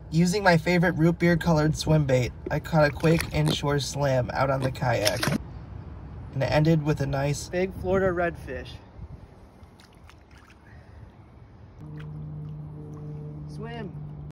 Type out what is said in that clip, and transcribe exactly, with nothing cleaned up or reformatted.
Using my favorite root beer colored swim bait, I caught a quick inshore slam out on the kayak. And it ended with a nice big Florida redfish.